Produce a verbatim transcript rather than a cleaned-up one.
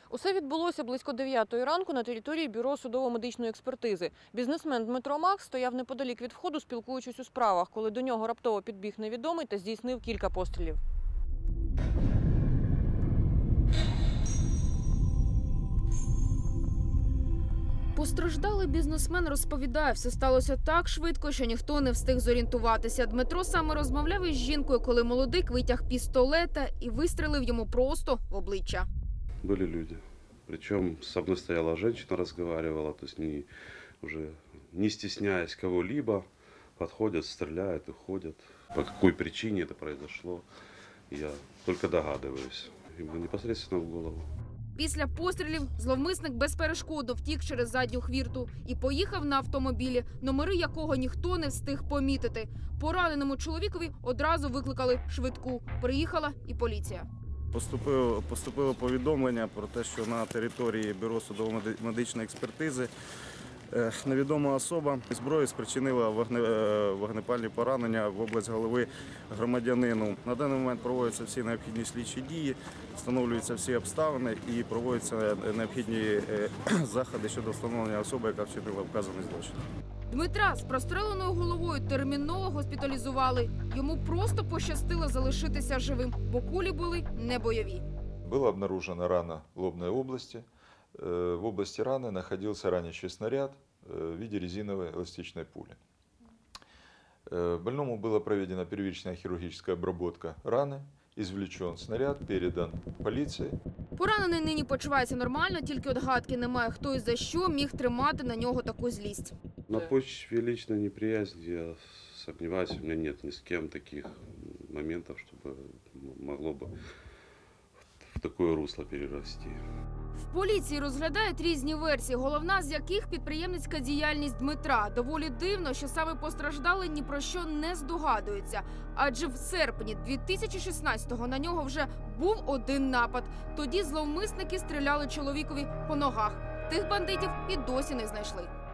Усе відбулося близько дев'ятої ранку на території бюро судово-медичної експертизи. Бізнесмен Дмитро Макс стояв неподалік від входу, спілкуючись у справах, коли до нього раптово підбіг невідомий та здійснив кілька пострілів. Постраждалий бізнесмен розповідає, все сталося так швидко, що ніхто не встиг зорієнтуватися. Дмитро саме розмовляв із жінкою, коли молодик витяг пістолета і вистрелив йому просто в обличчя. Были люди. Причем со мной стояла женщина, разговаривала, то есть не, уже не стесняясь кого-либо, подходят, стреляют, уходят. По какой причине это произошло, я только догадываюсь. Ему непосредственно в голову. Після пострілів зловмисник безперешкодно втік через задню хвірту і поїхав на автомобілі, номери якого ніхто не встиг помітити. Пораненому чоловікові одразу викликали швидку. Приїхала і поліція. Поступило, поступило повідомлення про те, що на території бюро судово-медичної експертизи е, невідома особа зброєю спричинила вогне, е, вогнепальні поранення в область голови громадянину. На даний момент проводяться всі необхідні слідчі дії, встановлюються всі обставини і проводяться необхідні е, заходи щодо встановлення особи, яка вчинила вказаний злочин. Дмитра з простреленою головою терміново госпіталізували. Йому просто пощастило залишитися живим, бо кулі були не бойові. Была обнаружена рана лобной области. В области раны находился ранящий снаряд в виде резиновой эластичной пули. Больному была проведена первичная хирургическая обработка раны, извлечен снаряд, передан полиции. Поранений нині почувається нормально, тільки от гадки немає, хто і за що міг тримати на нього таку злість. На почве личной неприязни я сомневаюсь, у меня нет ни с кем таких моментов, чтобы могло бы в такое русло перерасти. В поліції розглядають різні версії, головна з яких підприємницька діяльність Дмитра. Доволі дивно, що саме постраждалий ні про що не здогадується. Адже в серпні дві тисячі шістнадцятого на нього вже був один напад. Тоді зловмисники стріляли чоловікові по ногах. Тих бандитів і досі не знайшли.